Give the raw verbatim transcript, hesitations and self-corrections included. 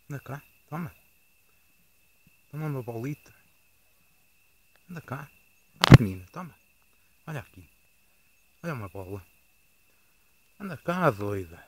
Anda cá, toma. Toma uma bolita. Anda cá. Ah, menina, toma. Olha aqui. Olha uma bola. Anda cá, doida.